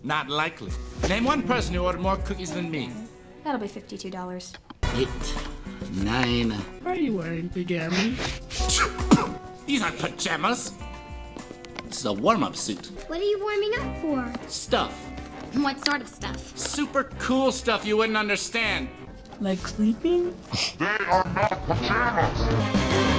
Not likely. Name one person who ordered more cookies than me. That'll be $52. 8, 9. Are you wearing pajamas? These aren't pajamas. This is a warm-up suit. What are you warming up for? Stuff. What sort of stuff? Super cool stuff you wouldn't understand. Like sleeping? They are not pajamas!